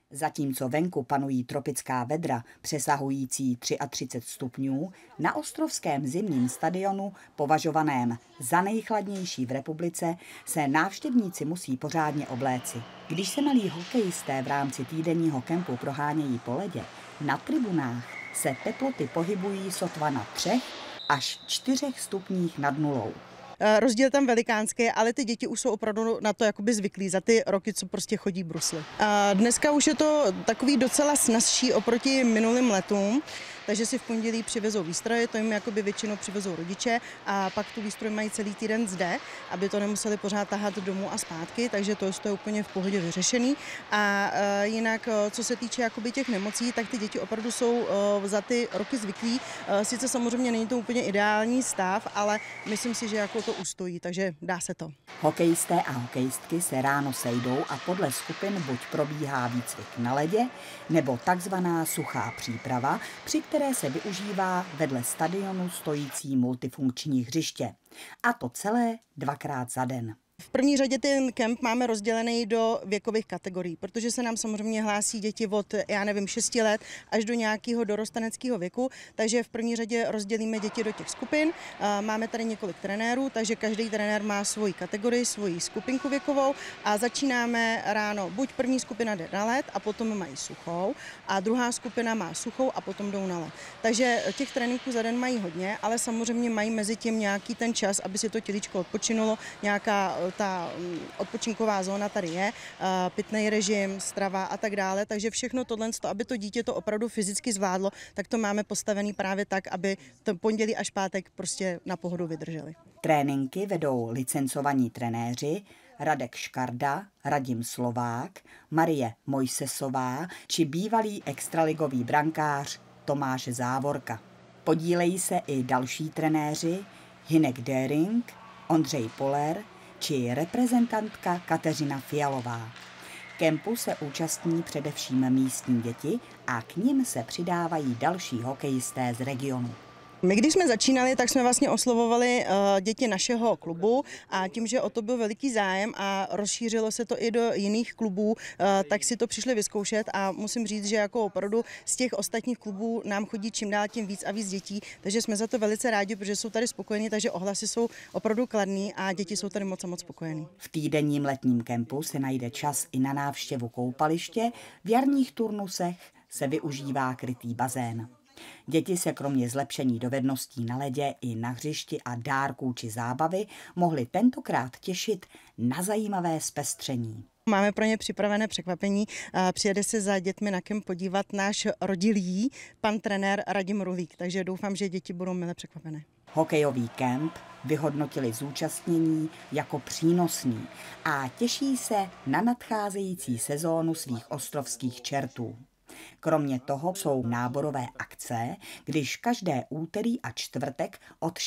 Zatímco venku panují tropická vedra přesahující 33 stupňů, na ostrovském zimním stadionu, považovaném za nejchladnější v republice, se návštěvníci musí pořádně obléci. Když se malí hokejisté v rámci týdenního kempu prohánějí po ledě, na tribunách se teploty pohybují sotva na 3 až 4 stupních nad nulou. Rozdíl tam velikánský, ale ty děti už jsou opravdu na to jakoby zvyklí za ty roky, co prostě chodí brusly. Dneska už je to takový docela snazší oproti minulým letům, takže si v pondělí přivezou výstroje, to jim jakoby většinou přivezou rodiče a pak tu výstroj mají celý týden zde, aby to nemuseli pořád tahat domů a zpátky, takže to je úplně v pohodě vyřešený. A jinak, co se týče jakoby těch nemocí, tak ty děti opravdu jsou za ty roky zvyklí. Sice samozřejmě není to úplně ideální stav, ale myslím si, že jako to ustojí, takže dá se to. Hokejisté a hokejistky se ráno sejdou a podle skupin buď probíhá výcvik na ledě, nebo takzvaná suchá příprava, při které se využívá vedle stadionu stojící multifunkční hřiště. A to celé 2krát za den. V první řadě ten kemp máme rozdělený do věkových kategorií, protože se nám samozřejmě hlásí děti od, 6 let až do nějakého dorosteneckého věku, takže v první řadě rozdělíme děti do těch skupin. Máme tady několik trenérů, takže každý trenér má svoji kategorii, svoji skupinku věkovou a začínáme ráno. Buď první skupina jde na led a potom mají suchou a druhá skupina má suchou a potom jdou na led. Takže těch tréninků za den mají hodně, ale samozřejmě mají mezi tím nějaký ten čas, aby si to tělíčko odpočinulo, nějaká ta odpočinková zóna tady je, pitný režim, strava a tak dále, takže všechno tohle, aby to dítě to opravdu fyzicky zvládlo, tak to máme postavený právě tak, aby to pondělí až pátek prostě na pohodu vydrželi. Tréninky vedou licencovaní trenéři Radek Škarda, Radim Slovák, Marie Mojsesová či bývalý extraligový brankář Tomáš Závorka. Podílejí se i další trenéři Hinek Dering, Ondřej Poler či reprezentantka Kateřina Fialová. Kempu se účastní především místní děti a k nim se přidávají další hokejisté z regionu. My když jsme začínali, tak jsme vlastně oslovovali děti našeho klubu a tím, že o to byl veliký zájem a rozšířilo se to i do jiných klubů, tak si to přišli vyzkoušet a musím říct, že jako opravdu z těch ostatních klubů nám chodí čím dál tím víc a víc dětí, takže jsme za to velice rádi, protože jsou tady spokojení, takže ohlasy jsou opravdu kladný a děti jsou tady moc a moc spokojení. V týdenním letním kempu se najde čas i na návštěvu koupaliště, v jarních turnusech se využívá krytý bazén. Děti se kromě zlepšení dovedností na ledě i na hřišti a dárků či zábavy mohly tentokrát těšit na zajímavé zpestření. Máme pro ně připravené překvapení. Přijede se za dětmi na kemp podívat náš rodilý, pan trenér Radim Rulík, takže doufám, že děti budou mile překvapené. Hokejový kemp vyhodnotili zúčastnění jako přínosný a těší se na nadcházející sezónu svých ostrovských čertů. Kromě toho jsou náborové akce, když každé úterý a čtvrtek od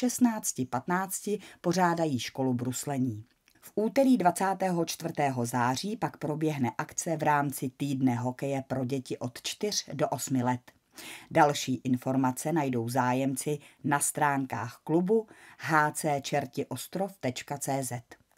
16:15 pořádají školu bruslení. V úterý 24. září pak proběhne akce v rámci týdne hokeje pro děti od 4 do 8 let. Další informace najdou zájemci na stránkách klubu hcčertiostrov.cz.